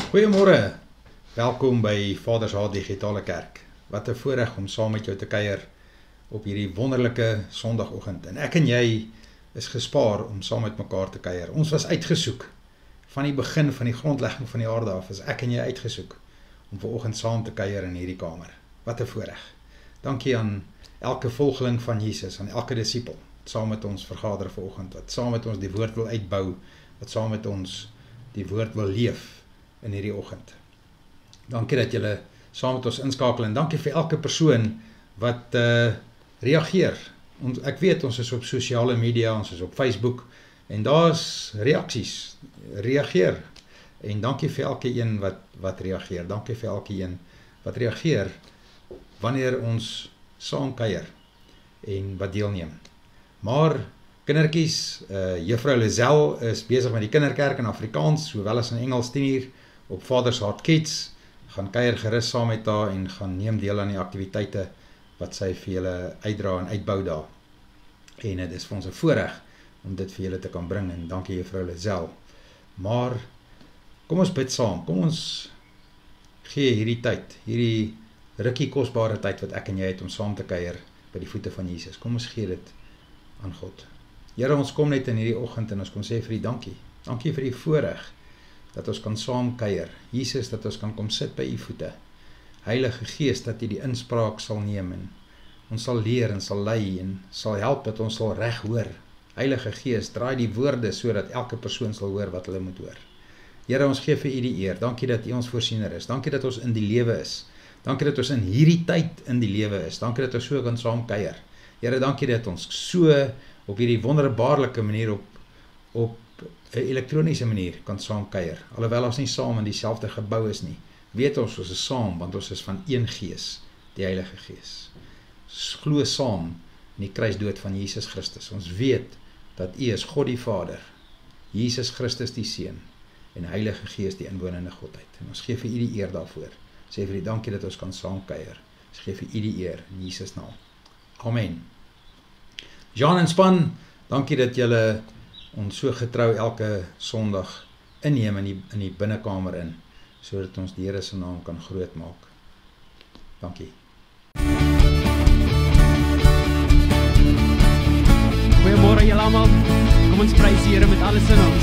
Goeiemôre, welkom by Vadershart Digitale Kerk. Wat 'n voorreg om saam met jou te kuier op hierdie wonderlike Sondagoggend. En ek en jy is gespaar om saam met mekaar te kuier. Ons was uitgesoek. Van die begin van die grondlegging van die aarde af is ek en jy uitgesoek om vanoggend saam te kuier in hierdie kamer. Wat 'n voorreg. Dankie aan elke volgeling van Jesus, aan elke disipel, wat saam met ons vergader vanoggend, wat saam met ons die woord wil uitbou, wat saam met ons die woord wil leef in hierdie oggend. Dankie dat julle saam met ons inskakel en dankie vir elke persoon wat reageer. Ek weet ons is op sosiale media, ons is op Facebook en daar's reaksies. Reageer. En dankie vir elke een wat reageer. Dankie vir elke een wat reageer wanneer ons saam kuier en wat deelneem. Maar kindertjies, Juffrou Lazel is besig met die kinderkerk in Afrikaans, sowel as in Engels 10 uur op Vadershart Kids. Gaan kuier gerus saam met haar en gaan neem deel aan die aktiwiteite wat sy vir julle uitdra en uitbou daar. En dit is vir ons 'n voorreg om dit vir julle te kan bring en dankie Juffrou Lazel. Maar kom ons bid saam. Kom ons gee hierdie tyd, hierdie rukkie kosbare tyd wat ek en jy het om saam te kuier by die voete van Jesus. Kom ons gee dit aan God. Here, ons kom net in hierdie oggend en ons kom sê vir U dankie. Dankie vir die voorreg dat ons kan saam kuier. Jesus, dat ons kan kom sit by U voete. Heilige Gees, dat U die inspraak sal neem en ons sal leer en sal lei en sal help dat ons sal reg hoor. Heilige Gees, draai die woorde sodat elke persoon sal hoor wat hulle moet hoor. Here, ons gee vir U die eer. Dankie dat U ons voorsiener is. Dankie dat ons in die lewe is. Dankie dat ons in hierdie tyd in die lewe is. Dankie dat ons so kan saam kuier. Here, dankie dat ons so op hierdie wonderbaarlike manier op 'n elektroniese manier kan saam kuier. Alhoewel ons nie saam in dieselfde gebou is nie, weet ons is saam want ons is van een Gees, die Heilige Gees. Ons glo saam in die kruisdood van Jesus Christus. Ons weet dat U is God die Vader, Jesus Christus die Seun en Heilige Gees die inwonende Godheid. En ons gee vir U die eer daarvoor. Sê vir U dankie dat ons kan saam kuier. Ons gee vir U die eer in Jesus naam. Amen. Jean en span, dankie dat julle ons so getrou elke Sondag inneem in die binnekamer in, sodat ons die Here se naam kan groot maak. Dankie. Goeiemôre julle almal. Kom ons prys die Here met alles in ons.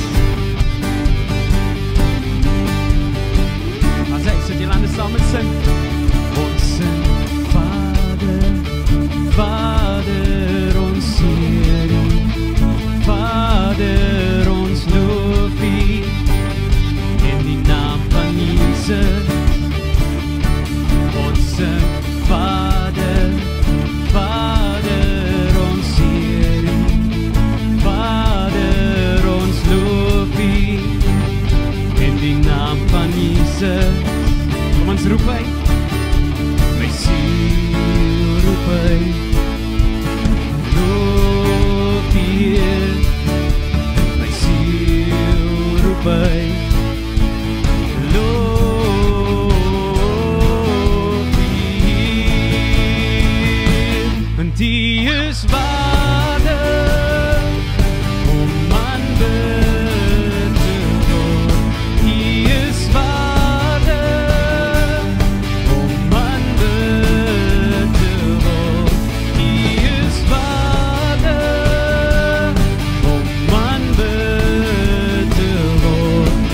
As hy sit julle aan die saam met sing. Ons sing Vader, Vader ons Heer, Vader ons loof U in die naam van Jesus. Ons sing Vader, Vader ons Heer, Vader ons loof U in die naam van Jesus. Kom ons roep hy, my siel roep hy, loof die Heer, my siel roep hy, loof die Heer, want die is waardig om aanbid te word. Die is waardig om aanbid te word. Die is waardig om aanbid te word.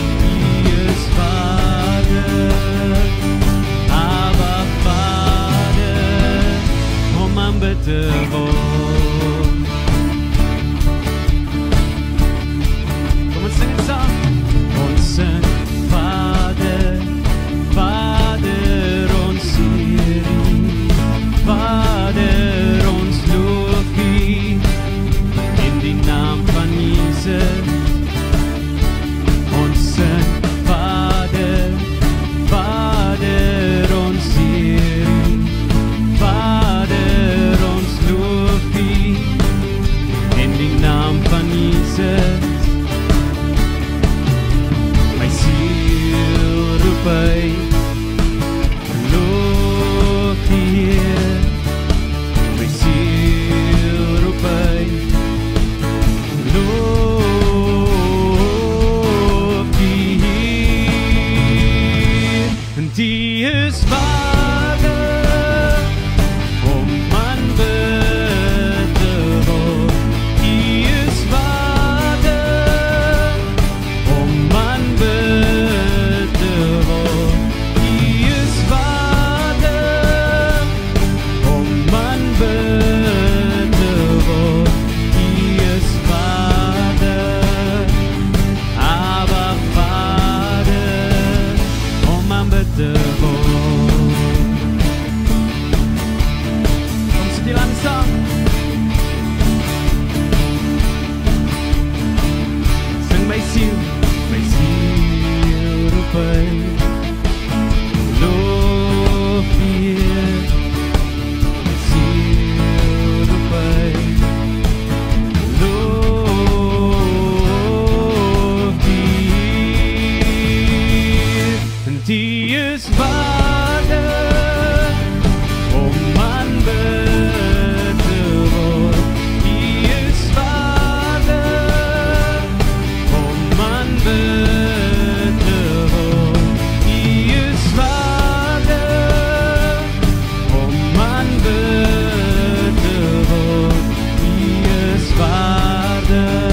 is waardig om aanbid te word. U is waardig om aanbid te word. U is waardig om aanbid te word. U is waardig,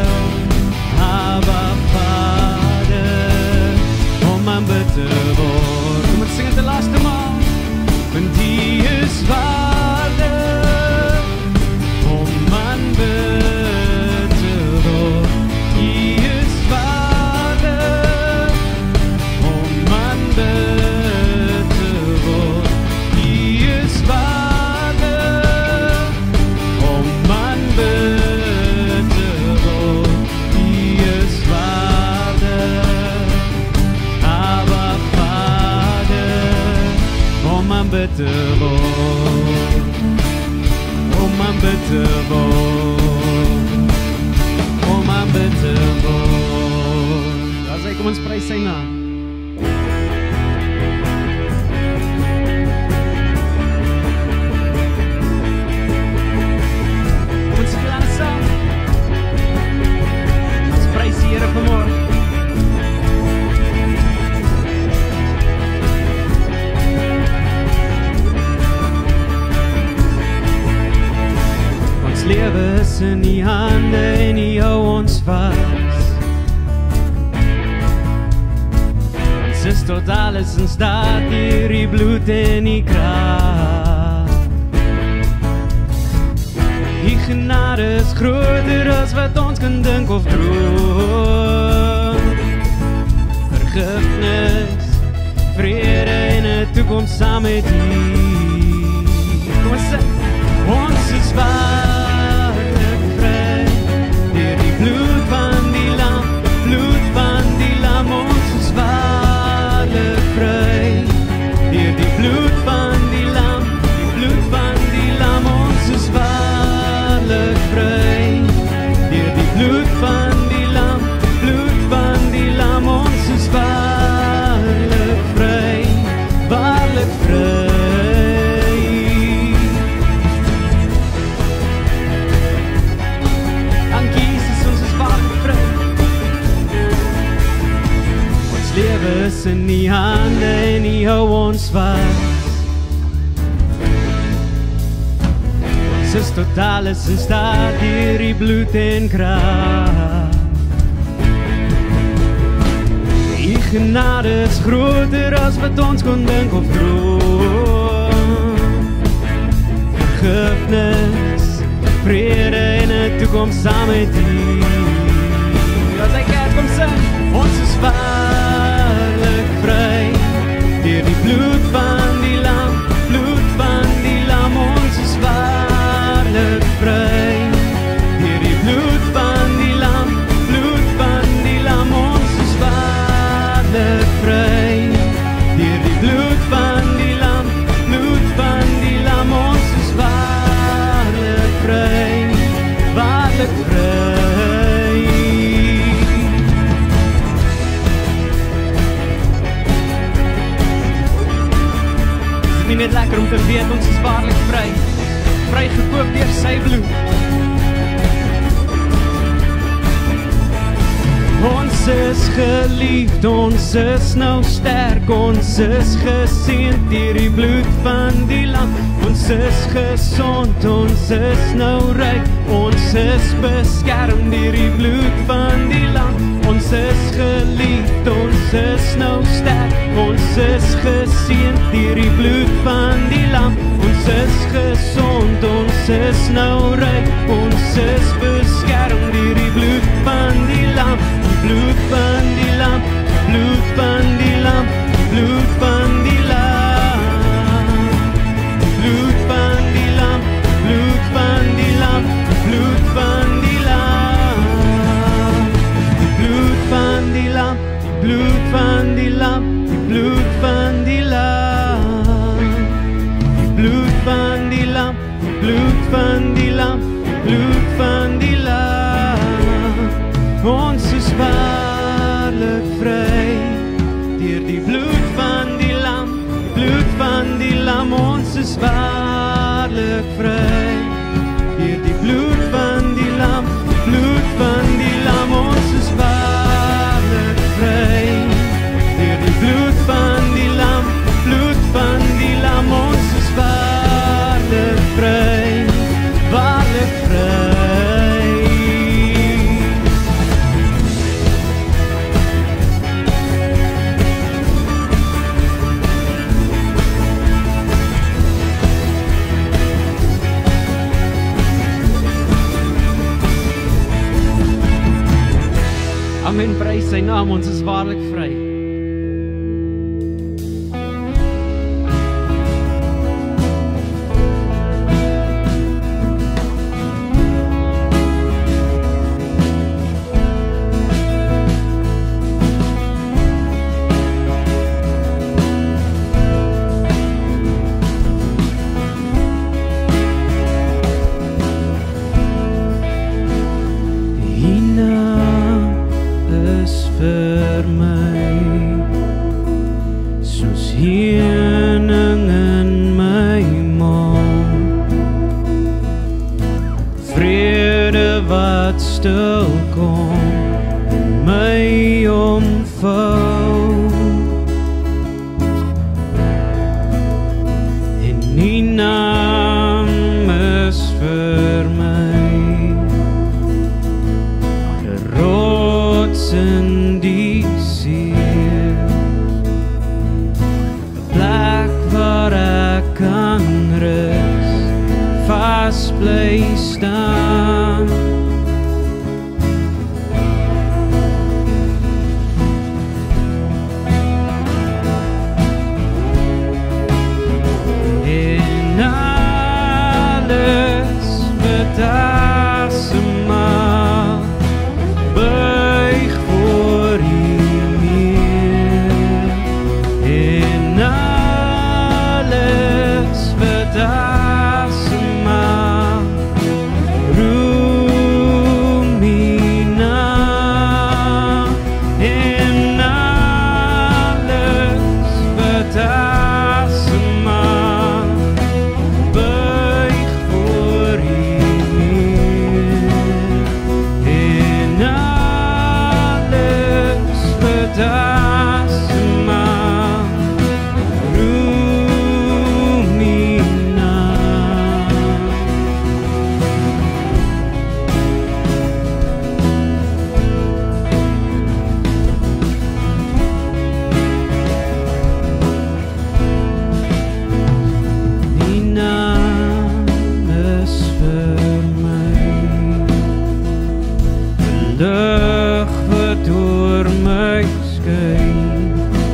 Abba Vader, om aanbid te word. Kom ons sing het de laaste maal. Want U is waardig om aanbid te word. U is waardig om aanbid te word. U is waardig om aanbid te word. U is waardig, Abba Vader, om aanbid te word. Om aanbid te word. Om aanbid te word. As hy kom ons prys sy naam. Kom ons speel aan saam. Ons prys die Here vanmorgen. Ons lewe is in die hande en U hou ons vas. Ons is tot alles in staat deur U bloed en U krag. U genade is groter as wat ons kan dink of droom. Vergifnis, vrede en 'n toekoms saam met U. Kom ons sing. Ons is waarlik vry deur die bloed van die lam, bloed van die lam. Ons is waarlik vry deur die bloed van die lam, die bloed van die lam. Ons is waarlik vry deur die bloed van die lam, bloed van die lam. Ons is waarlik vry, waarlik vry. Lewe is in die hande en U hou ons vas. Ons is tot alles in staat deur U bloed en krag. U genade is groter as wat ons kon dink of droom. Vergifnis, vrede en 'n toekoms saam met U. As hy kerk kom sing, ons is waarlik vry deur die bloed van die lam, bloed van die lam. Ons is waarlik vry deur die bloed van die lam, bloed van die lam. Ons is waarlik vry deur die bloed van die lam, bloed van die lam. Ons is waarlik vry, waarlik vry. Nie net lekker om te weet ons is waarlik vry, vrygekoop deur sy bloed. Ons is geliefd, ons is nou sterk, ons is geseënd deur die bloed van die lam. Ons is gesond, ons is nou ryk, ons is beskerm deur die bloed van die lam. Ons is geliefd, ons is nou sterk, ons is geseënd deur die bloed van die lam. Ons is gesond, ons is nou ryk, ons is beskerm deur die bloed van die lam. Die bloed van die lam, die bloed van die lam, die bloed van die lam. Die bloed van die lam, die bloed van die lam, die bloed van die lam. Die bloed van die lam, die bloed van die lam, die bloed van die lam. Die bloed van die lam, die bloed van die lam, die bloed van die lam. Ons is waarlik vry deur die bloed van die lam. is waarlik vry. Deur die bloed van die lam, die bloed van die lam, ons is waarlik vry. Deur die bloed van die lam, bloed van die lam, ons is waarlik vry, waarlik vry. Amen, prys sy naam, ons is waarlik vry. Vir my, soos heuning in my mond, vrede wat stil kom, my omvou, en die naam is vir my, rots in die see, 'n plek waar ek kan rus, vas bly staan. En alles wat asemhaal, buig voor U neer. En alles wat asemhaal, roem U naam. En alles wat asemhaal, buig voor U neer. En alles wat asemhaal, roem U naam. Die naam is vir my, 'n lig wat oor my skyn,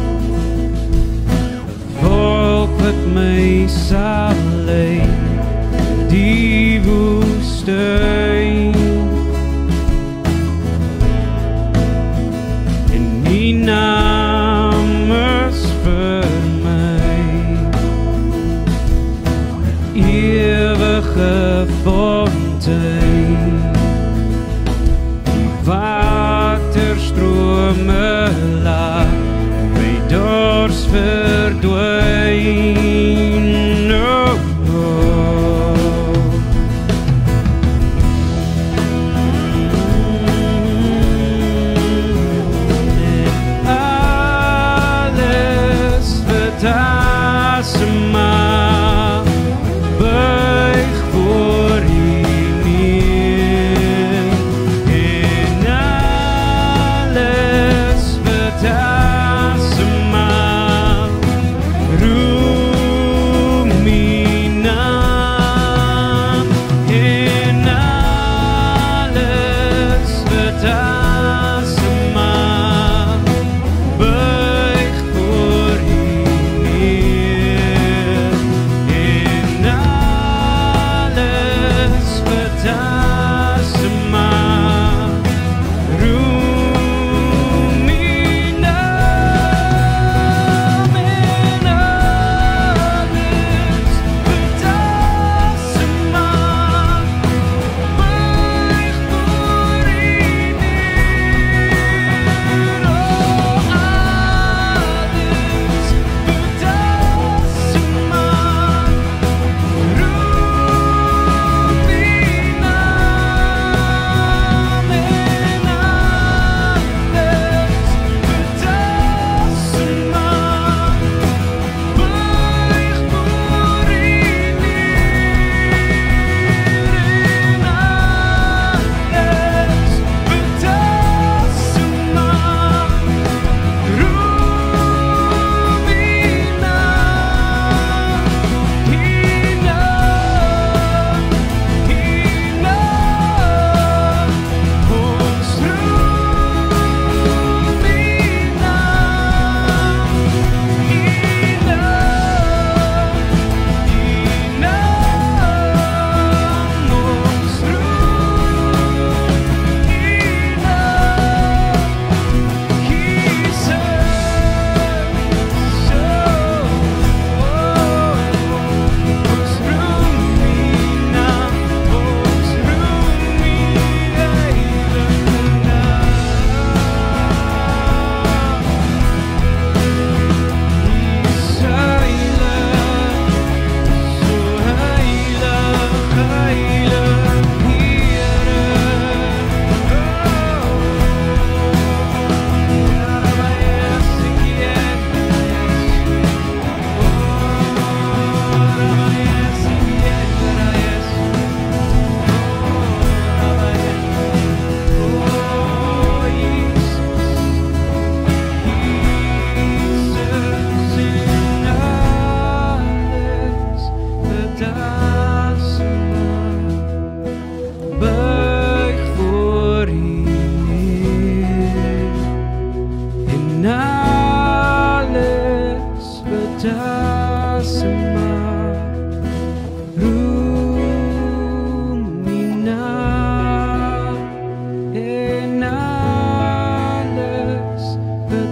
'n wolk wat my sal lei die woestyn. En die naam is vir my, ewige fontein, die waterstrome laat my dors verdwyn. Oh, oh. Alles wat asemhaal, buig voor U neer. En alles wat asemhaal, roem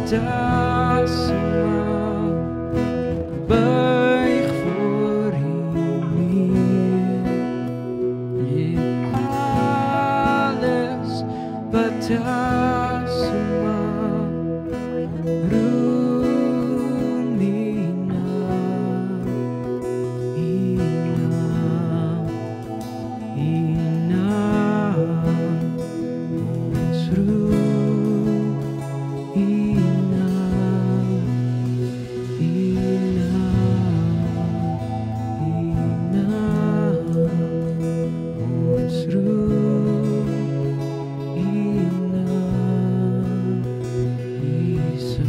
Batasma, buig voor U neer. Alles Batasma, roem U naam, U naam, ons roem U naam, U naam, ons roem U naam, Jesus.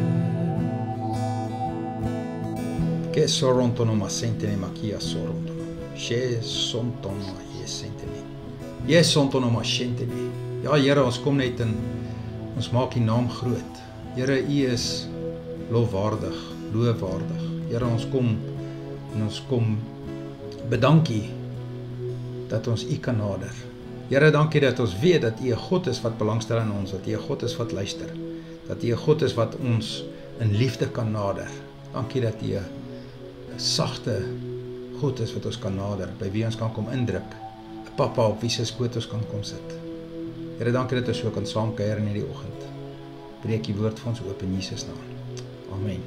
Che sorontono ma sentene ma chi sorontono. She sontono ma je sentene. Je sontono ma sentene. Ja Here, ons kom net en ons maak U naam groot. Here, U is lofwaardig, loofwaardig. Here, ons kom en ons kom bedank U dat ons U kan nader. Here, dankie dat ons weet dat U 'n God is wat belangstel in ons, dat U 'n God is wat luister, dat U 'n God is wat ons in liefde kan nader. Dankie dat U 'n sagte God is wat ons kan nader, by wie ons kan kom indruk, 'n pappa op wie se skoot ons kan kom sit. Here, dankie dat ons so kan saam kuier in hierdie oggend. Breek U woord vir ons oop in Jesus naam. Amen.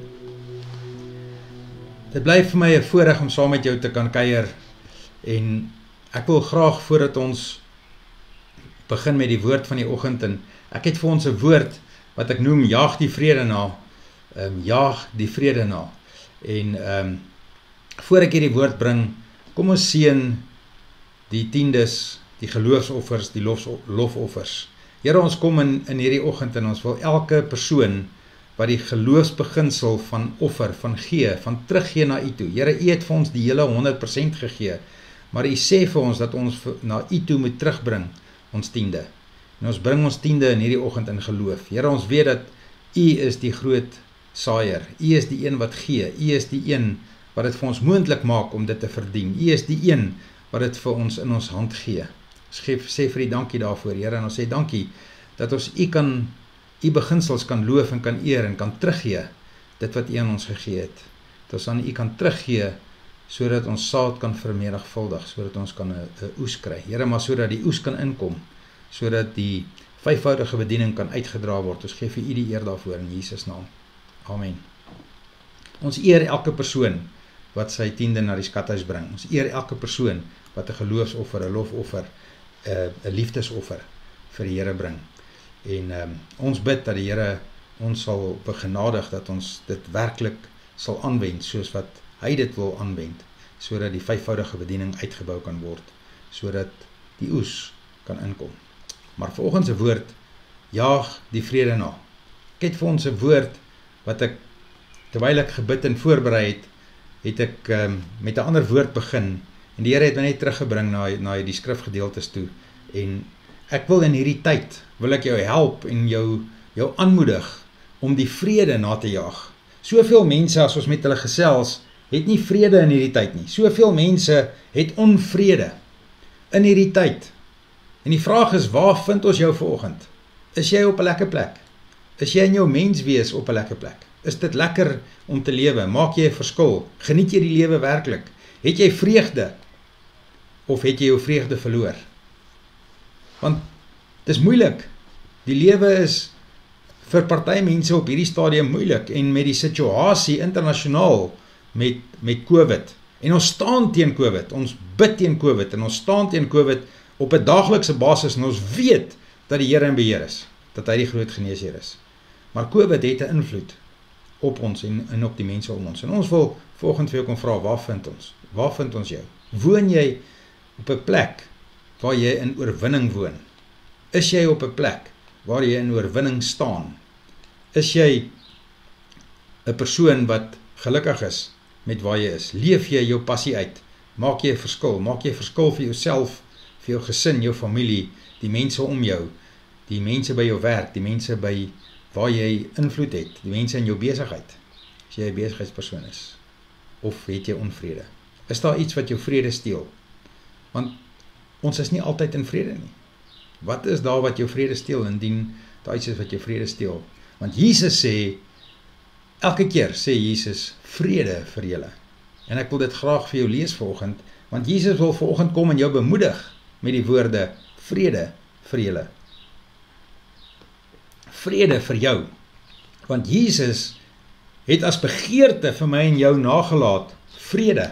Dit bly vir my 'n voorreg om saam met jou te kan kuier en ek wil graag voordat ons begin met die woord van die oggend en ek het vir ons 'n woord wat ek noem jaag die vrede na. Jaag die vrede na. En voor ek hierdie woord bring, kom ons seën die tiendes, die geloofsoffers, die lofoffers. Here, ons kom in hierdie oggend en ons wil elke persoon wat die geloofsbeginsel van offer, van gee, van teruggee na U toe. Here, U het vir ons die hele 100% gegee, maar U sê vir ons dat ons na U toe moet terugbring ons tiende. En ons bring ons tiende in hierdie oggend in geloof. Here, ons weet dat U is die groot saaier. U is die een wat gee. U is die een wat dit vir ons moontlik maak om dit te verdien. U is die een wat dit vir ons in ons hand gee. Ons sê vir U dankie daarvoor, Here, en ons sê dankie dat ons U beginsels kan loof en kan eer en kan teruggee dit wat U aan ons gegee het. Dat ons aan U kan teruggee sodat ons saad kan vermenigvuldig, sodat ons kan 'n oes kry. Here, maar sodat die oes kan inkom, sodat die vyfvoudige bediening kan uitgedra word. Ons gee vir U die eer daarvoor in Jesus naam. Amen. Ons eer elke persoon wat sy tiende na die skathuis bring. Ons eer elke persoon wat 'n geloofsoffer, 'n lofoffer, 'n liefdesoffer vir die Here bring. En ons bid dat die Here ons sal begenadig, dat ons dit werklik sal aanwend soos wat Hy dit wil aanwend, sodat die vyfvoudige bediening uitgebou kan word, sodat die oes kan inkom. Maar vanoggend se woord, jaag die vrede na. Ek het vir ons 'n woord wat ek, terwyl ek gebid en voorberei het ek met 'n ander woord begin, en die Here het my net teruggebring na die skrifgedeeltes toe, en ek wil in hierdie tyd, wil ek jou help en jou aanmoedig om die vrede na te jaag. Soveel mense as ons met hulle gesels, het nie vrede in hierdie tyd nie. Soveel mense het onvrede in hierdie tyd. En die vraag is, waar vind ons jou vanoggend? Is jy op 'n lekker plek? Is jy in jou menswees op 'n lekker plek? Is dit lekker om te lewe? Maak jy 'n verskil? Geniet jy die lewe werklik? Het jy vreugde? Of het jy jou vreugde verloor? Want dit is moeilik. Die lewe is vir party mense op hierdie stadium moeilik, en met die situasie internasionaal met COVID, en ons staan teen COVID, ons bid teen COVID, en ons staan teen COVID op 'n daaglikse basis, en ons weet dat die Here in beheer is, dat hy die groot geneesheer is. Maar COVID het 'n invloed op ons en op die mense om ons, en ons wil volgende vir jou kom vra, waar vind ons? Waar vind ons jou? Woon jy op 'n plek waar jy in oorwinning woon? Is jy op 'n plek waar jy in oorwinning staan? Is jy 'n persoon wat gelukkig is met waar jy is? Leef jy jou passie uit? Maak jy 'n verskil? Maak jy 'n verskil vir jouself, vir jou gesin, jou familie, die mense om jou, die mense by jou werk, die mense by waar jy invloed het, die mense in jou besigheid, as jy 'n besigheidspersoon is? Of het jy onvrede? Is daar iets wat jou vrede steel? Want ons is nie altyd in vrede nie. Wat is daar wat jou vrede steel, indien daar iets is wat jou vrede steel? Want Jesus sê, elke keer sê Jesus, vrede vir julle. En ek wil dit graag vir jou lees vanoggend, want Jesus wil vanoggend kom en jou bemoedig met die woorde, vrede vir julle. Vrede vir jou. Want Jesus het as begeerte vir my en jou nagelaat, vrede.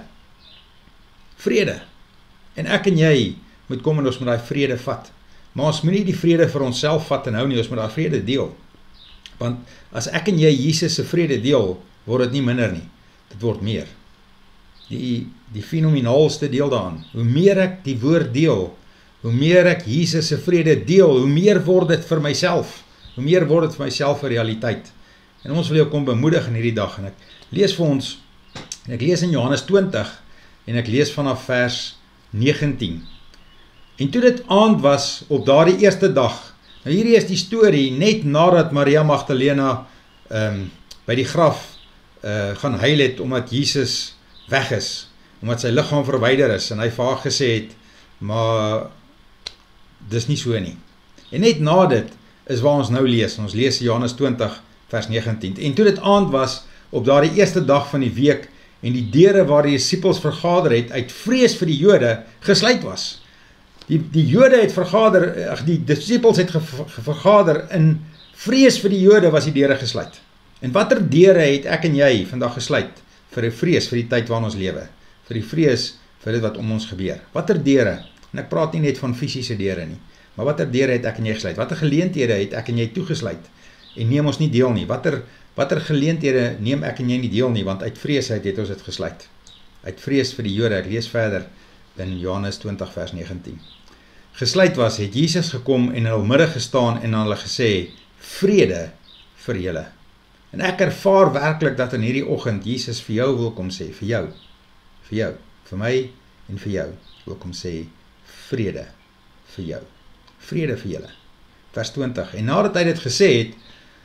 Vrede. En ek en jy moet kom en ons moet daai vrede vat. Maar ons moet nie die vrede vir onsself vat en hou nie, ons moet daai vrede deel. Want as ek en jy Jesus se vrede deel, word dit nie minder nie. Dit word meer. Die fenomenaalste deel daaraan. Hoe meer ek die woord deel, hoe meer ek Jesus se vrede deel, hoe meer word dit vir myself. Hoe meer word dit vir myself 'n realiteit. En ons wil jou kom bemoedig in hierdie dag. En ek lees vir ons, en ek lees in Johannes 20, en ek lees vanaf vers 19. En toe dit aand was op daardie eerste dag, nou hierdie is die storie, net nadat Maria Magdalena by die graf gaan huil het, omdat Jesus weg is, omdat sy liggaam verwyder is, en hy vir haar gesê het, maar dis nie so nie. En net na dit is waar ons nou lees, ons lees Johannes 20 vers 19, en toe dit aand was, op daardie eerste dag van die week, en die deure waar die disippels vergader het, uit vrees vir die Jode, gesluit was. Die Jode het vergader, die disippels het vergader, in vrees vir die Jode was die deure gesluit. En watter deure het ek en jy vandag gesluit, vir die vrees vir die tyd waarin ons lewe, vir die vrees vir dit wat om ons gebeur. Watter deure, en ek praat nie net van fisiese deure nie, maar watter deure het ek en jy gesluit, watter geleenthede het ek en jy toegesluit, en neem ons nie deel nie, watter geleenthede neem ek en jy nie deel nie, want uit vrees het ons dit gesluit, uit vrees vir die Jode. Ek lees verder in Johannes 20 vers 19, gesluit was, het Jesus gekom en in hul midde gestaan en aan hulle gesê, vrede vir julle. En ek ervaar werklik dat in hierdie oggend Jesus vir jou wil kom sê, vir jou, vir my en vir jou, wil kom sê, vrede vir jou, vrede vir julle. Vers 20, en nadat hy dit gesê het,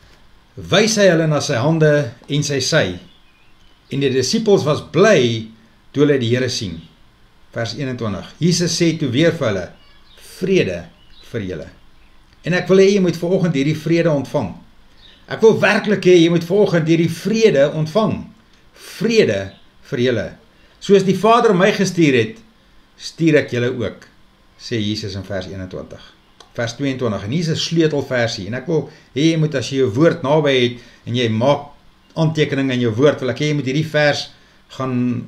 wys hy hulle na sy hande en sy sy, en die disippels was bly toe hulle die Here sien. Vers 21, Jesus sê toe weer vir hulle, vrede vir julle. En ek wil hê jy moet vanoggend hierdie vrede ontvang. Ek wil werklik hê jy moet vanoggend hierdie vrede ontvang. Vrede vir julle. Soos die Vader my gestuur het, stuur ek julle ook, sê Jesus in vers 21. Vers 22, en hier is 'n sleutelversie, en ek wil hê jy moet, as jy jou woord naby het, en jy maak aantekeninge in jou woord, wil ek hê jy moet hierdie vers gaan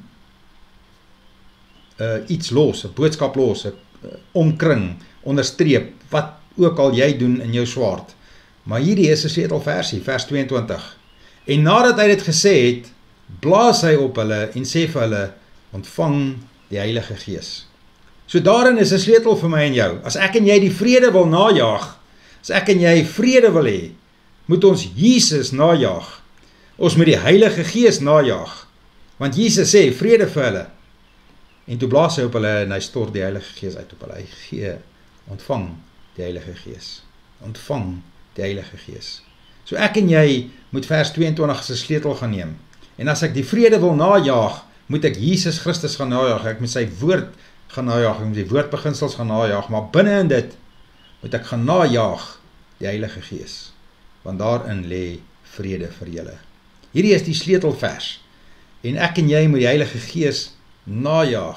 iets los, 'n boodskap los, 'n omkring, onderstreep, wat ook al jy doen in jou swaard. Maar hierdie is 'n sleutelversie, vers 22. En nadat hy dit gesê het, blaas hy op hulle en sê vir hulle, ontvang die Heilige Gees. So daarin is 'n sleutel vir my en jou. As ek en jy die vrede wil najaag, as ek en jy vrede wil hê, moet ons Jesus najaag. Ons moet die Heilige Gees najaag. Want Jesus sê, vrede vir hulle. En toe blaas hy op hulle en hy stort die Heilige Gees uit op hulle. Hy gee, ontvang die Heilige Gees. Ontvang die Heilige Gees. So ek en jy moet vers 22 as 'n sleutel gaan neem. En as ek die vrede wil najaag, moet ek Jesus Christus gaan najaag. Ek moet sy woord gaan najaag, ek moet die woordbeginsels gaan najaag, maar binne in dit moet ek gaan najaag die Heilige Gees. Want daarin lê vrede vir julle. Hierdie is die sleutelvers. En ek en jy moet die Heilige Gees najaag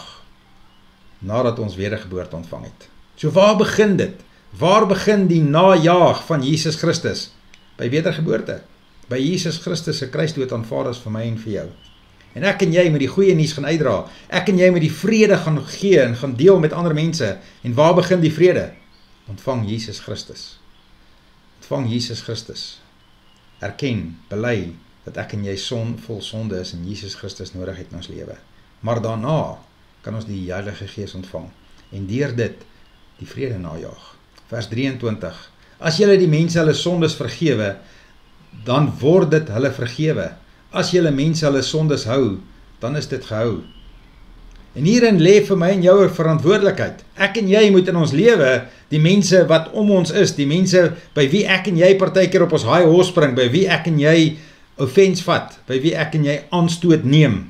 nadat ons wedergeboorte ontvang het. So waar begin dit? Waar begin die najaag van Jesus Christus? By wedergeboorte. By Jesus Christus se kruisdood aanvaar is vir my en vir jou. En ek en jy moet die goeie nuus gaan uitdra. Ek en jy moet die vrede gaan gee en gaan deel met ander mense. En waar begin die vrede? Ontvang Jesus Christus. Ontvang Jesus Christus. Erken, bely dat ek en jy vol sonde is en Jesus Christus nodig het in ons lewe. Maar daarna kan ons die Heilige Gees ontvang. En deur dit die vrede najaag. Vers 23. As julle die mense hulle sondes vergewe, dan word dit hulle vergewe. As julle mense hulle sondes hou, dan is dit gehou. En hierin lê vir my en jou 'n verantwoordelikheid. Ek en jy moet in ons lewe, die mense wat om ons is, die mense by wie ek en jy partykeer op ons high horse spring, by wie ek en jy offense vat, by wie ek en jy aanstoot neem,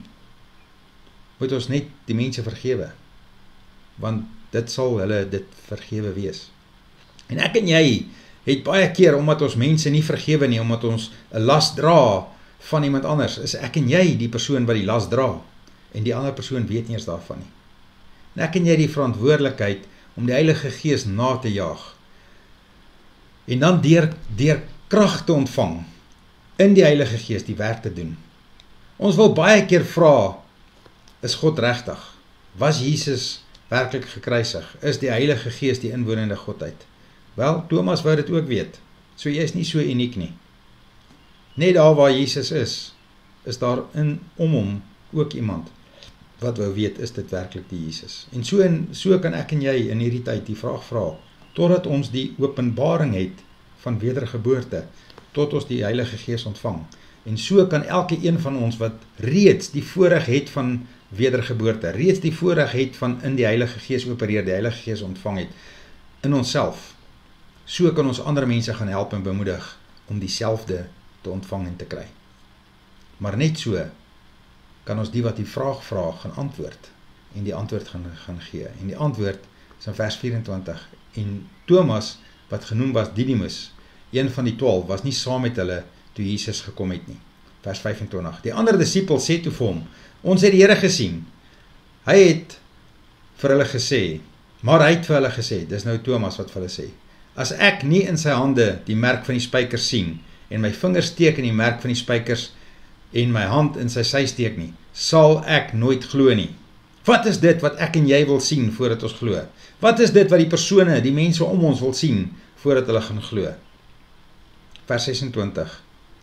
moet ons net die mense vergewe. Want dit sal hulle dit vergewe wees. En ek en jy het baie keer, omdat ons mense nie vergewe nie, omdat ons 'n las dra van iemand anders, is ek en jy die persoon wat die las dra, en die ander persoon weet nie eens daarvan nie. En ek en jy die verantwoordelikheid om die Heilige Gees na te jaag, en dan deur krag te ontvang, in die Heilige Gees die werk te doen. Ons wil baie keer vra, is God regtig? Was Jesus werklik gekruisig? Is die Heilige Gees die inwonende Godheid? Wel, Thomas wou dit ook weet, so jy is nie so uniek nie. Net daar waar Jesus is daar om hom ook iemand, wat wou weet, is dit werklik die Jesus? En so kan ek en jy in hierdie tyd die vraag vra, totdat ons die openbaring het van wedergeboorte, tot ons die Heilige Gees ontvang. En so kan elke een van ons wat reeds die voorreg het van wedergeboorte, reeds die voorreg het van in die Heilige Gees opereer, die Heilige Gees ontvang het, in onsself. So kan ons ander mense gaan help en bemoedig om dieselfde te ontvang en te kry. Maar net so kan ons die wat die vraag vra gaan antwoord en die antwoord gaan gee. En die antwoord is in vers 24. En Thomas, wat genoem was Didymus, een van die 12, was nie saam met hulle toe Jesus gekom het nie. Vers 25. Die ander disipel sê toe vir hom, ons het die Here gesien. Hy het vir hulle gesê, maar hy het vir hulle gesê, dis nou Thomas wat vir hulle sê, as ek nie in sy hande die merk van die spykers sien, en my vingers steek in die merk van die spykers, en my hand in sy sy steek nie, sal ek nooit glo nie. Wat is dit wat ek en jy wil sien voordat ons glo? Wat is dit wat die persone, die mense om ons wil sien voordat hulle gaan glo? Vers 26.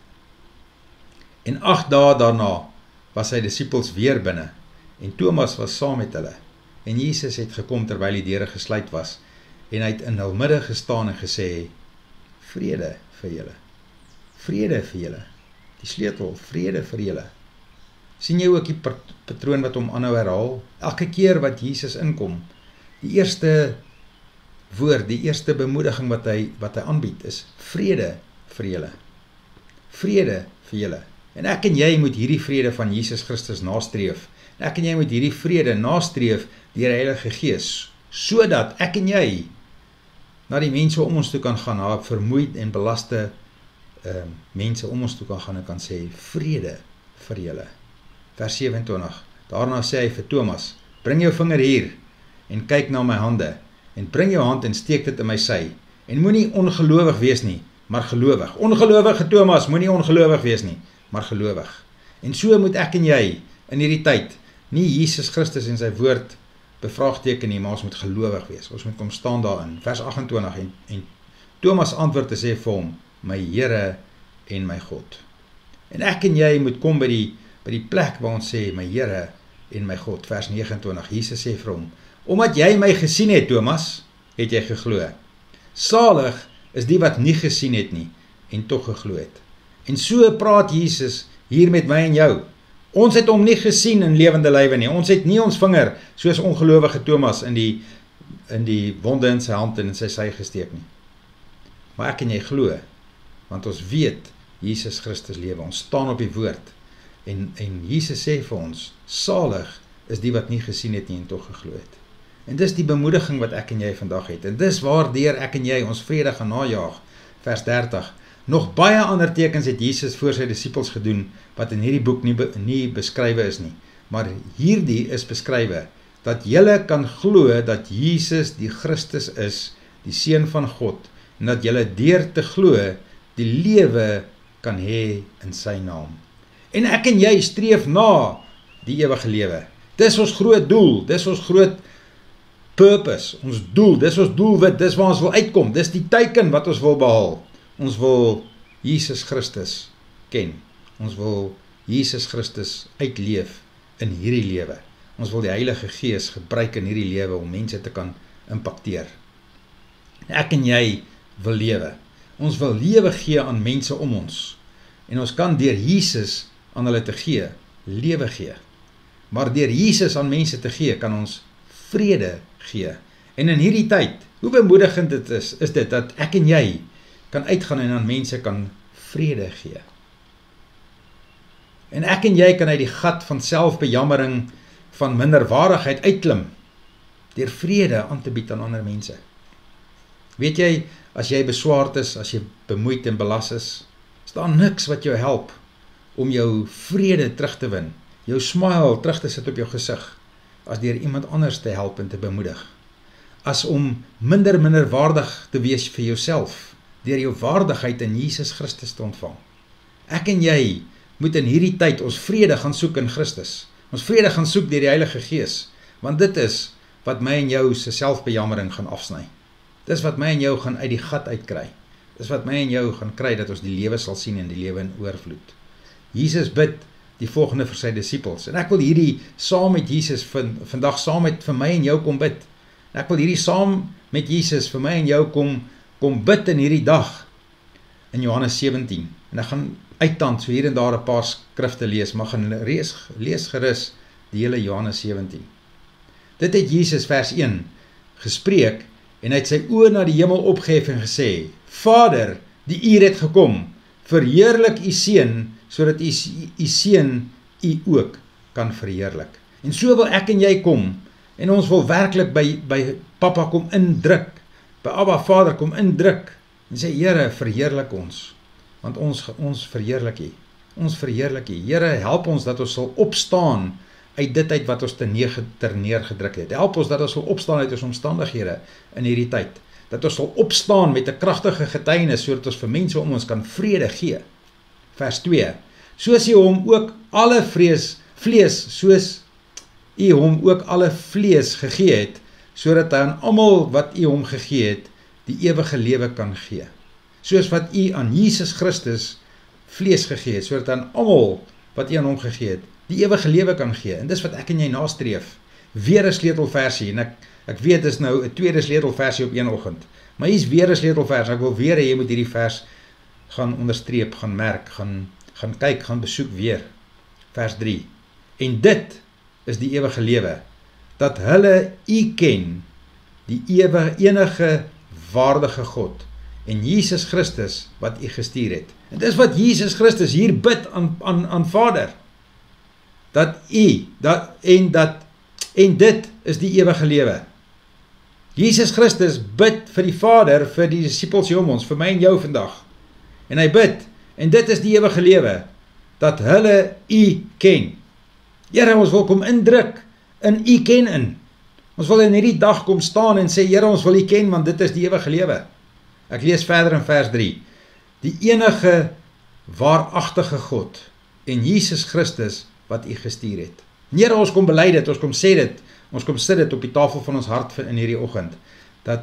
En 8 dae daarna was sy disippels weer binne, en Thomas was saam met hulle. En Jesus het gekom terwyl die deure gesluit was, en hy het in hul midde gestaan en gesê, vrede vir julle. Vrede vir julle. Die sleutel, vrede vir julle. Sien jy ook die patroon wat hom aanhou herhaal? Elke keer wat Jesus inkom, die eerste woord, die eerste bemoediging wat hy aanbied is, vrede vir julle. Vrede vir julle. En ek en jy moet hierdie vrede van Jesus Christus nastreef. En ek en jy moet hierdie vrede nastreef deur die Heilige Gees, sodat ek en jy na die mense om ons toe kan gaan, na vermoeid en belaste mense om ons toe kan gaan en kan sê, vrede vir julle. Vers 27, daarna sê hy vir Thomas, bring jou vinger hier en kyk na my hande, en bring jou hand en steek dit in my sy, en moenie ongelowig wees nie, maar gelowig. Ongelowige Thomas, moenie ongelowig wees nie, maar gelowig. En so moet ek en jy in hierdie tyd nie Jesus Christus en sy woord bevraagteken nie, maar ons moet gelowig wees. Ons moet kom staan daarin. Vers 28, en Thomas antwoord te sê vir hom, my Here en my God. En ek en jy moet kom by die plek waar ons sê, my Here en my God. Vers 29, Jesus sê vir hom, omdat jy my gesien het, Thomas, het jy geglo. Salig is die wat nie gesien het nie, en tog geglo het. En so praat Jesus hier met my en jou. Ons het hom nie gesien in lewende lywe nie. Ons het nie ons vinger, soos ongelowige Thomas, in die wonde in sy hand en in sy sy gesteek nie. Maar ek en jy glo, want ons weet, Jesus Christus lewe. Ons staan op die woord. En Jesus sê vir ons, salig is die wat nie gesien het nie en tog geglo het. En dis die bemoediging wat ek en jy vandag het. En dis waardeur ek en jy ons vrede gaan najaag. Vers 30. Nog baie ander tekens het Jesus voor sy disippels gedoen, wat in hierdie boek nie beskrywe is nie. Maar hierdie is beskrywe, dat julle kan glo dat Jesus die Christus is, die Seun van God, en dat julle deur te glo, die lewe kan hê in sy naam. En ek en jy streef na die ewige lewe. Dis ons groot doel, dis ons groot purpose, ons doel, dis ons doelwit, dis waar ons wil uitkom, dis die teiken wat ons wil behaal. Ons wil Jesus Christus ken. Ons wil Jesus Christus uitleef in hierdie lewe. Ons wil die Heilige Gees gebruik in hierdie lewe om mense te kan impakteer. Ek en jy wil lewe. Ons wil lewe gee aan mense om ons. En ons kan deur Jesus aan hulle te gee, lewe gee. Maar deur Jesus aan mense te gee, kan ons vrede gee. En in hierdie tyd, hoe bemoedigend dit is dit dat ek en jy kan uitgaan en aan mense kan vrede gee. En ek en jy kan uit die gat van selfbejammering, van minderwaardigheid uitklim, deur vrede aan te bied aan ander mense. Weet jy, as jy beswaard is, as jy bemoeid en belas is daar niks wat jou help om jou vrede terug te win, jou smile terug te sit op jou gesig, as deur iemand anders te help en te bemoedig. As om minder waardig te wees vir jouself, deur jou waardigheid in Jesus Christus te ontvang. Ek en jy moet in hierdie tyd ons vrede gaan soek in Christus. Ons vrede gaan soek deur die Heilige Gees, want dit is wat my en jou se selfbejammering gaan afsny. Dis wat my en jou gaan uit die gat uitkry. Dis wat my en jou gaan kry, dat ons die lewe sal sien en die lewe in oorvloed. Jesus bid die volgende vir sy disippels, en ek wil hierdie saam met Jesus vandag saam met vir my en jou kom bid. En ek wil hierdie saam met Jesus vir my en jou kom bid in hierdie dag, in Johannes 17, en ek gaan uittand so hier en daar 'n paar skrifte lees, maar gaan lees gerus die hele Johannes 17. Dit het Jesus vers 1 gespreek, en hy het sy oë na die hemel opgehef en gesê, Vader, die uur het gekom, verheerlik u seun, sodat u seun u ook kan verheerlik. En so wil ek en jy kom, en ons wil werklik by Papa kom indruk, by Abba Vader kom indruk, en sê, Here, verheerlik ons, want ons verheerlik u, ons verheerlik u. Here, help ons dat ons sal opstaan uit dit uit wat ons ter neergedruk het. Help ons dat ons sal opstaan uit ons omstandighede in hierdie tyd. Dat ons sal opstaan met 'n kragtige getuienis, sodat ons vir mense om ons kan vrede gee. Vers 2. Soos u hom ook alle soos u hom ook alle vlees gegee het, sodat hy aan almal wat u hom gegee het, die ewige lewe kan gee. Soos wat u aan Jesus Christus vlees gegee het, sodat aan almal wat u aan hom gegee het, die ewige lewe kan gee. En dis wat ek en jy nastreef. Weer 'n sleutelversie, en ek weet dis nou 'n tweede sleutelversie op een oggend, maar hier's weer 'n sleutelvers. Ek wil weer hê jy moet hierdie vers gaan onderstreep, gaan merk, gaan kyk, gaan besoek weer. Vers 3. En dit is die ewige lewe, dat hulle u ken, die enige waardige God, en Jesus Christus wat u gestuur het. En dis wat Jesus Christus hier bid aan Vader. En dit is die ewige lewe. Jesus Christus bid vir die Vader, vir die disippels hier om ons, vir my en jou vandag. En hy bid, en dit is die ewige lewe, dat hulle u ken. Here, ons wil kom indruk in u ken in. Ons wil in hierdie dag kom staan en sê, Here, ons wil u ken, want dit is die ewige lewe. Ek lees verder in vers 3. Die enige waaragtige God en Jesus Christus wat u gestuur het. Here, ons kom bely dit, ons kom sê dit, ons kom sit dit op die tafel van ons hart in hierdie oggend, dat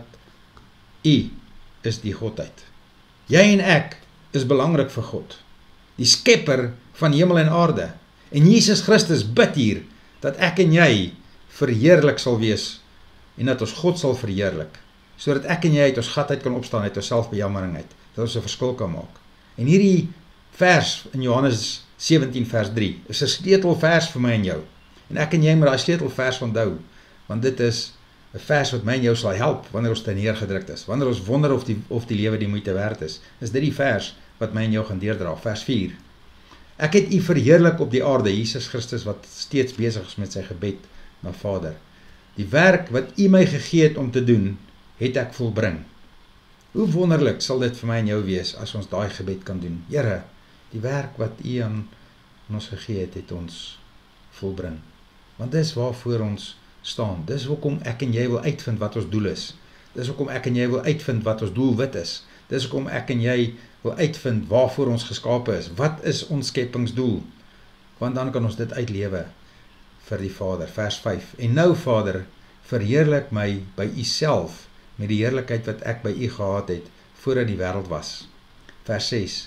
u is die Godheid. Jy en ek is belangrik vir God, die skepper van hemel en aarde. En Jesus Christus bid hier, dat ek en jy verheerlik sal wees, en dat ons God sal verheerlik, sodat ek en jy uit ons gat uit kan opstaan, uit ons selfbejammering uit, dat ons 'n verskil kan maak. En hierdie vers in Johannes 17 vers 3, is 'n sleutelvers vir my en jou. En ek en jy moet daai sleutelvers onthou, want dit is 'n vers wat my en jou sal help, wanneer ons te neergedrukt is, wanneer ons wonder of die lewe die moeite werd is dit die vers wat my en jou gaan deurdra. Vers 4. Ek het u verheerlik op die aarde, Jesus Christus wat steeds besig is met sy gebed na Vader. Die werk wat u my gegee het om te doen, het ek volbring. Hoe wonderlik sal dit vir my en jou wees, as ons daai gebed kan doen. Here, die werk wat u aan ons gegee het, het ons volbring. Want dis waarvoor ons staan. Dis hoekom ek en jy wil uitvind wat ons doel is. Dis hoekom ek en jy wil uitvind wat ons doelwit is. Dis hoekom ek en jy wil uitvind waarvoor ons geskape is. Wat is ons skepingsdoel? Want dan kan ons dit uitlewe vir die Vader. Vers 5. En nou, Vader, verheerlik my by u self, met die heerlikheid wat ek by u gehad het, voordat die wêreld was. Vers 6.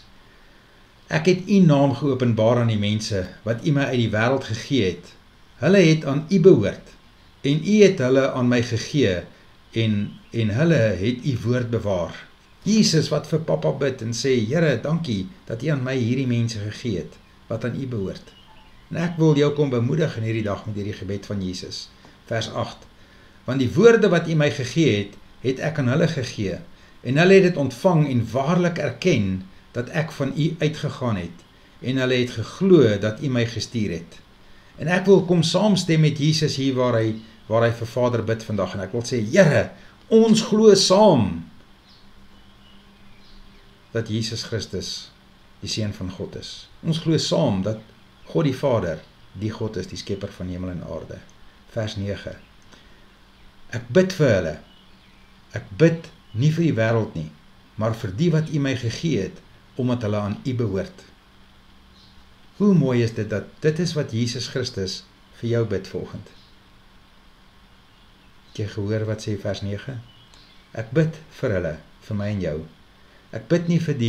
Ek het u naam geopenbaar aan die mense, wat u my uit die wêreld gegee het. Hulle het aan u behoort, en u het hulle aan my gegee, en hulle het u woord bewaar. Jesus wat vir Papa bid en sê, Here, dankie dat u aan my hierdie mense gegee het, wat aan u behoort. En ek wil jou kom bemoedig in hierdie dag met hierdie gebed van Jesus. Vers 8. Want die woorde wat u my gegee het, het ek aan hulle gegee, en hulle het dit ontvang en waarlik erken, dat ek van u uitgegaan het, en hulle het geglo dat u my gestuur het. En ek wil kom saamstem met Jesus hier waar hy vir Vader bid vandag, en ek wil sê, Here, ons glo saam dat Jesus Christus die Seun van God is. Ons glo saam dat God die Vader, die God is, die skepper van hemel en aarde. Vers 9. Ek bid vir hulle. Ek bid nie vir die wêreld nie, maar vir die wat U my gegee het, omdat hulle aan U behoort. Hoe mooi is dit dat dit is wat Jesus Christus vir jou bid vanoggend. Het jy gehoor wat sê vers 9? Ek bid vir hulle, vir my en jou. Ek bid nie vir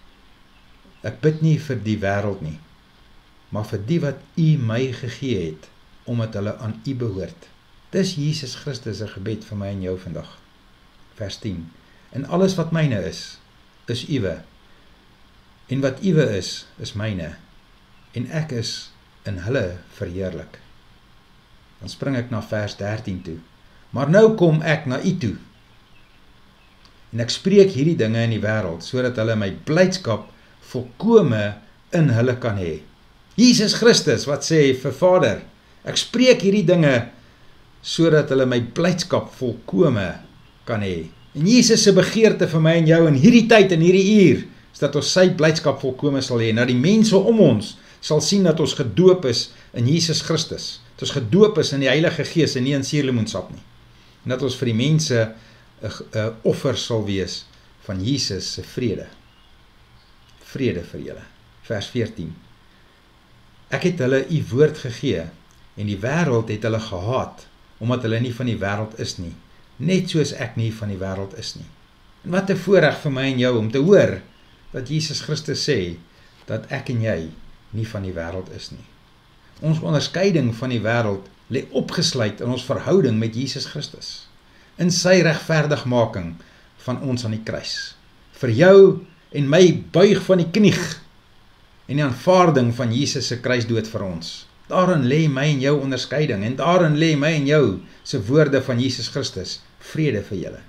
die wêreld nie, maar vir die wat U my gegee het, omdat hulle aan U behoort. Dis Jesus Christus se gebed vir my en jou vandag. Vers 10. En alles wat myne is Uwe. En wat Uwe is myne. En ek is in hulle verheerlik. Dan spring ek na vers 13 toe. Maar nou kom ek na U toe. En ek spreek hierdie dinge in die wêreld, sodat hulle my blydskap volkome in hulle kan hê. Jesus Christus wat sê vir Vader, ek spreek hierdie dinge sodat hulle my blydskap volkome kan hê. En Jesus se begeerte vir my en jou in hierdie tyd en hierdie uur is dat ons sy blydskap volkome sal hê. Dat die mense om ons sal sien dat ons gedoop is in Jesus Christus. Dat ons gedoop is in die Heilige Gees en nie in suurlemoensap nie. En dat ons vir die mense 'n offer sal wees van Jesus se vrede. Vrede vir julle. Vers 14. Ek het hulle U woord gegee en die wêreld het hulle gehaat omdat hulle nie van die wêreld is nie, net soos ek nie van die wêreld is nie. En wat 'n voorreg vir my en jou om te hoor dat Jesus Christus sê dat ek en jy nie van die wêreld is nie. Ons onderskeiding van die wêreld lê opgesluit in ons verhouding met Jesus Christus, in sy regverdigmaking van ons aan die kruis. Vir jou en my buig van die knie en die aanvaarding van Jesus se kruisdood vir ons. Daarin lê my en jou onderskeiding en daarin lê my en jou se woorde van Jesus Christus, vrede vir julle.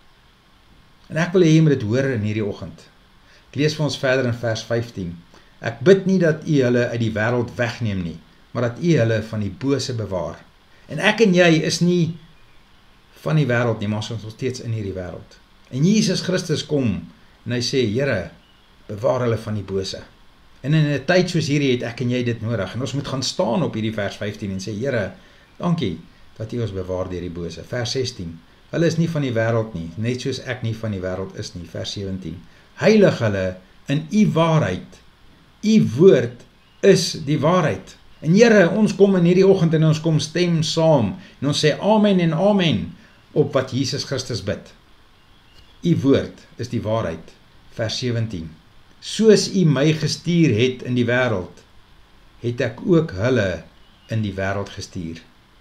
En ek wil hê jy moet dit hoor in hierdie oggend. Ek lees vir ons verder in vers 15. Ek bid nie dat U hulle uit die wêreld wegneem nie, maar dat U hulle van die bose bewaar. En ek en jy is nie van die wêreld nie, maar ons is nog steeds in hierdie wêreld. En Jesus Christus kom en hy sê, Here, bewaar hulle van die bose. En in 'n tyd soos hierdie het ek en jy dit nodig. En ons moet gaan staan op hierdie vers 15 en sê, Here, dankie dat U ons bewaar deur die bose. Vers 16. Hulle is nie van die wêreld nie, net soos ek nie van die wêreld is nie. Vers 17. Heilig hulle in U waarheid. U woord is die waarheid. En Here, ons kom in hierdie oggend en ons kom stem saam en ons sê amen en amen op wat Jesus Christus bid. U woord is die waarheid. Vers 17. Soos U my gestuur het in die wêreld, het ek ook hulle in die wêreld gestuur.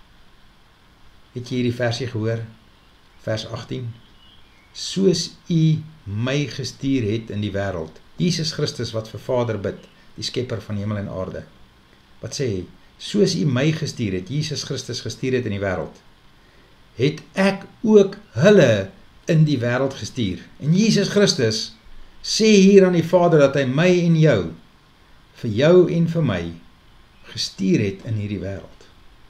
Het jy hierdie versie gehoor? Vers 18. Soos U my gestuur het in die wêreld. Jesus Christus wat vir Vader bid, die skepper van hemel en aarde. Wat sê hy? Soos U my gestuur het, Jesus Christus gestuur het in die wêreld, het ek ook hulle in die wêreld gestuur. En Jesus Christus sê hier aan die Vader dat hy my en jou, vir jou en vir my, gestuur het in hierdie wêreld.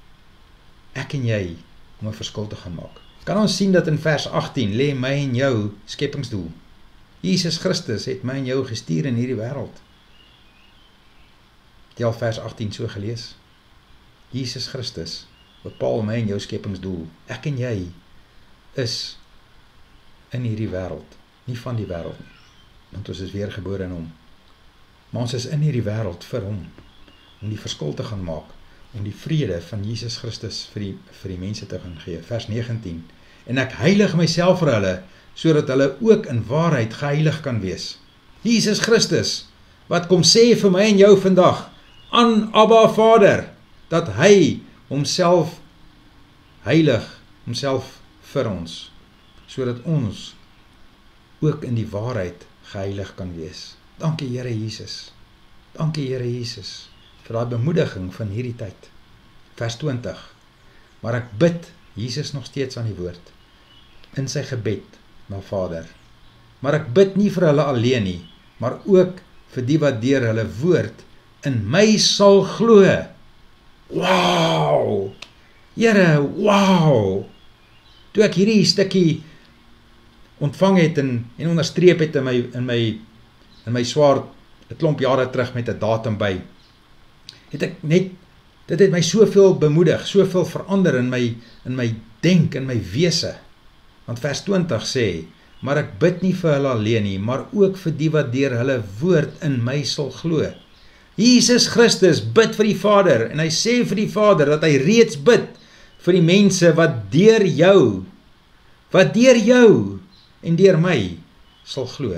Ek en jy, om 'n verskil te gaan maak. Kan ons sien dat in vers 18 lê my en jou skepingsdoel. Jesus Christus het my en jou gestuur in hierdie wêreld. Het jy al vers 18 so gelees? Jesus Christus bepaal my en jou skepingsdoel. Ek en jy is in hierdie wêreld, nie van die wêreld nie, want ons is weergebore in hom. Maar ons is in hierdie wêreld vir hom, om die verskil te gaan maak, om die vrede van Jesus Christus vir die mense te gaan gee. Vers 19. En ek heilig myself vir hulle, sodat hulle ook in waarheid geheilig kan wees. Jesus Christus, wat kom sê vir my en jou vandag, aan Abba Vader, dat hy homself heilig, homself vir ons, sodat ons ook in die waarheid geheilig kan wees. Dankie Here Jesus. Dankie Here Jesus vir daai bemoediging van hierdie tyd. Vers 20. Maar ek bid, Jesus nog steeds aan die woord, in sy gebed na Vader. Maar ek bid nie vir hulle alleen nie, maar ook vir die wat deur hulle woord in my sal glo. Wow! Here, wow! Toe ek hierdie stukkie ontvang het en onderstreep het in my in my swaard 'n klomp jare terug met 'n datum by, dit het my soveel bemoedig, soveel verander in my denk, in my wese. Want vers 20 sê, maar ek bid nie vir hulle alleen nie, maar ook vir die wat deur hulle woord in my sal glo. Jesus Christus bid vir die Vader, en hy sê vir die Vader, dat hy reeds bid vir die mense wat deur jou en deur my sal glo.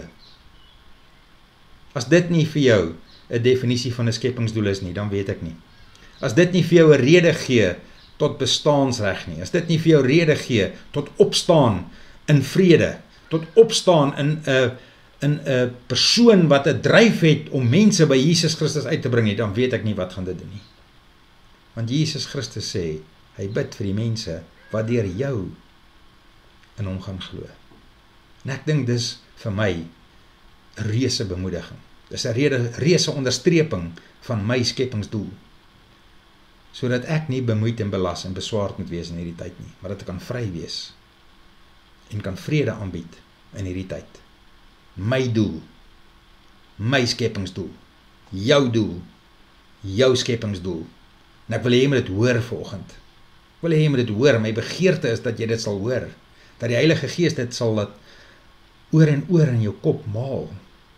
As dit nie vir jou 'n definisie van 'n skepingsdoel is nie, dan weet ek nie. As dit nie vir jou 'n rede gee tot bestaansreg nie, as dit nie vir jou rede gee tot opstaan in vrede, tot opstaan in 'n persoon wat 'n dryf het om mense by Jesus Christus uit te bring nie, dan weet ek nie wat gaan dit doen nie. Want Jesus Christus sê, hy bid vir die mense wat deur jou in hom gaan glo. En ek dink dis vir my 'n reuse bemoediging. Dis 'n reuse onderstreping van my skepingsdoel. Sodat ek nie bemoeid en belas en beswaard moet wees in hierdie tyd nie, maar dat ek kan vry wees en kan vrede aanbied in hierdie tyd. My doel, my skepingsdoel, jou doel, jou skepingsdoel. En ek wil hê jy moet dit hoor vanoggend. Ek wil hê jy moet dit hoor. My begeerte is dat jy dit sal hoor. Dat die Heilige Gees dit sal laat oor en oor in jou kop maal.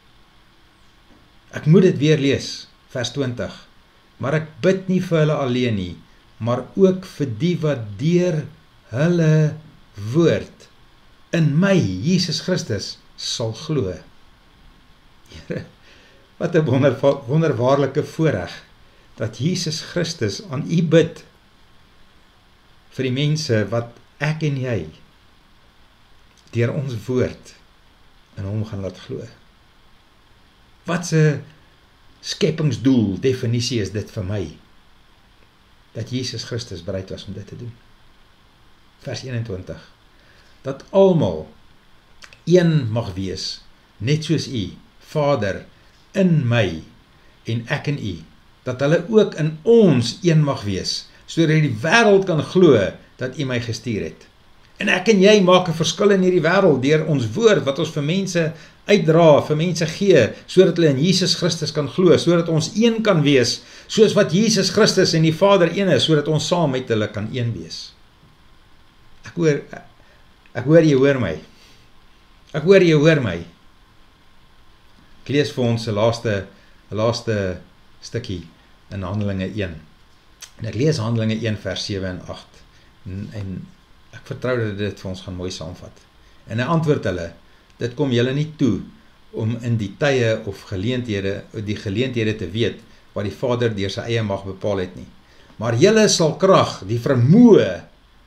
Ek moet dit weer lees, vers 20. Maar ek bid nie vir hulle alleen nie, maar ook vir die wat deur hulle woord in my, Jesus Christus, sal glo. Here, wat 'n wonderbaarlike voorreg, dat Jesus Christus aan U bid, vir die mense wat ek en jy, deur ons woord, in hom gaan laat glo. Wat 'n skepingsdoel, definisie is dit vir my, dat Jesus Christus bereid was om dit te doen. Vers 21, dat almal een mag wees, net soos U, Vader, in my, en ek in U, dat hulle ook in ons een mag wees, sodat die wêreld kan glo, dat U my gestuur het. En ek en jy maak 'n verskil in hierdie wêreld, deur ons woord, wat ons vir mense uitdra, vir mense gee, sodat hulle in Jesus Christus kan glo, sodat ons een kan wees, soos wat Jesus Christus en die Vader een is, sodat ons saam met hulle kan een wees. Ek hoor jy hoor my. Ek hoor jy hoor my. Ek lees vir ons 'n laaste stukkie in Handelinge 1. En ek lees Handelinge 1 vers 7 en 8. En ek vertrou dat dit vir ons gaan mooi saamvat. En hy antwoord hulle, dit kom julle nie toe om in die tye of die geleenthede te weet wat die Vader deur sy eie mag bepaal het nie. Maar julle sal krag, die vermoë,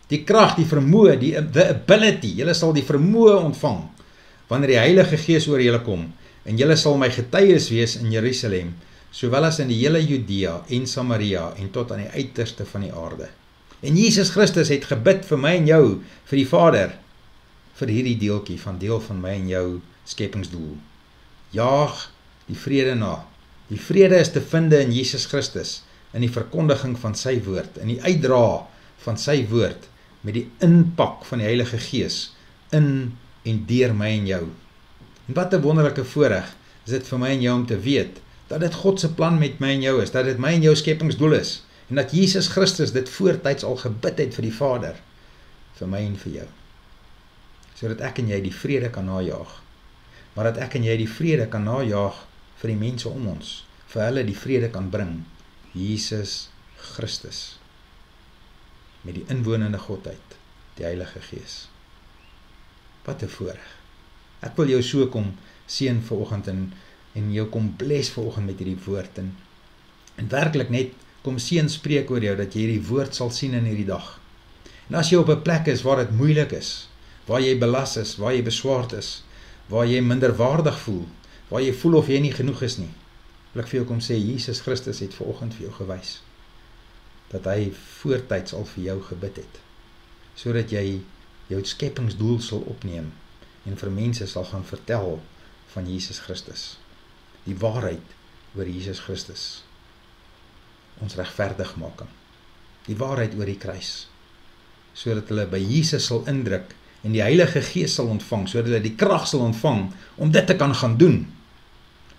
the ability, julle sal die vermoë ontvang wanneer die Heilige Gees oor julle kom, en julle sal my getuies wees in Jerusalem, sowel as in die hele Judea en Samaria en tot aan die uiterste van die aarde. En Jesus Christus het gebid vir my en jou, vir die Vader, vir hierdie deeltjie van deel van my en jou skepingsdoel. Jaag die vrede na. Die vrede is te vind in Jesus Christus, in die verkondiging van sy woord, in die uitdra van sy woord, met die inpak van die Heilige Gees, in en deur my en jou. En wat 'n wonderlike voorreg is dit vir my en jou om te weet, dat dit God se plan met my en jou is, dat dit my en jou skepingsdoel is, en dat Jesus Christus dit voortyds al gebid het vir die Vader, vir my en vir jou. Sodat ek en jy die vrede kan najaag, maar dat ek en jy die vrede kan najaag vir die mense om ons, vir hulle die vrede kan bring, Jesus Christus, met die inwonende Godheid, die Heilige Gees. Wat 'n voorreg. Ek wil jou so kom seën vanoggend en jou kom bless vanoggend met hierdie woord, en werklik net kom seën spreek oor jou, dat jy hierdie woord sal sien in hierdie dag. En as jy op 'n plek is waar dit moeilik is, waar jy belas is, waar jy beswaard is, waar jy minderwaardig voel, waar jy voel of jy nie genoeg is nie, wil ek vir jou kom sê, Jesus Christus het vanoggend vir jou gewys, dat hy voortyds al vir jou gebid het, sodat jy jou skepingsdoel sal opneem, en vir mense sal gaan vertel van Jesus Christus, die waarheid oor Jesus Christus, ons regverdigmaking, die waarheid oor die kruis, sodat hulle by Jesus sal indruk, en die Heilige Gees sal ontvang, sodat hulle die krag sal ontvang, om dit te kan gaan doen,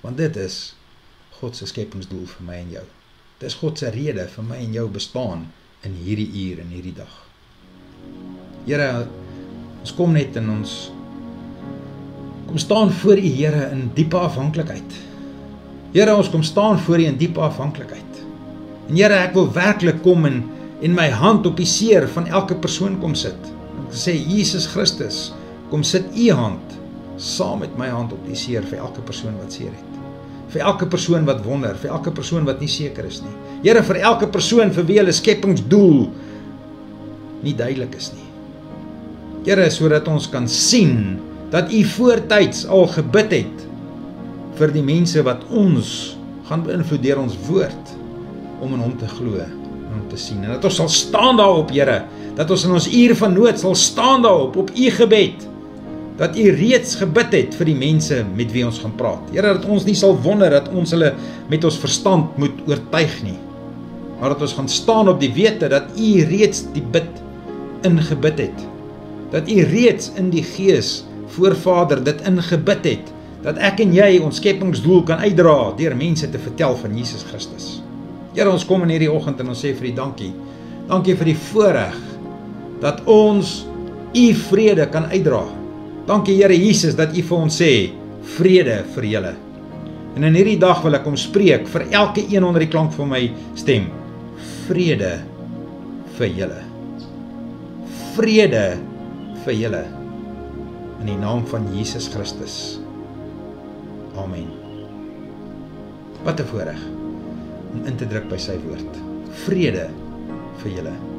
Want dit is God se skepingsdoel vir my en jou. Dit is God se rede vir my en jou bestaan in hierdie uur en hierdie dag. Here, ons kom net en ons kom staan voor U, Here, in diepe afhanklikheid. Here, ons kom staan voor U in diepe afhanklikheid. En Here, ek wil werklik kom en my hand op die seer van elke persoon kom sit. Ek sê, Jesus Christus, kom sit U hand saam met my hand op die seer vir elke persoon wat seer het. Vir elke persoon wat wonder, vir elke persoon wat nie seker is nie. Here, vir elke persoon vir wie hulle skepingsdoel nie duidelik is nie. Here, sodat ons kan sien dat U voortyds al gebid het vir die mense wat ons gaan beïnvloed deur ons woord om in Hom te glo en Hom te sien. En dat ons sal staan daarop, Here, dat ons in ons uur van nood sal staan daarop, op U gebed, dat U reeds gebid het vir die mense met wie ons gaan praat. Here, dat ons nie sal wonder dat ons hulle met ons verstand moet oortuig nie, maar dat ons gaan staan op die wete dat U reeds die bid ingebid het, dat U reeds in die Gees voor Vader dit ingebid het, dat ek en jy ons skepingsdoel kan uitdra deur mense te vertel van Jesus Christus. Here, ons kom in hierdie oggend en ons sê vir U dankie. Dankie vir die voorreg dat ons U vrede kan uitdra. Dankie Here Jesus dat U vir ons sê, vrede vir julle. En in hierdie dag wil ek kom spreek vir elke een onder die klank van my stem, vrede vir julle. Vrede vir julle. In die naam van Jesus Christus. Amen. Wat 'n voorreg om in te druk by sy woord. Vrede vir julle.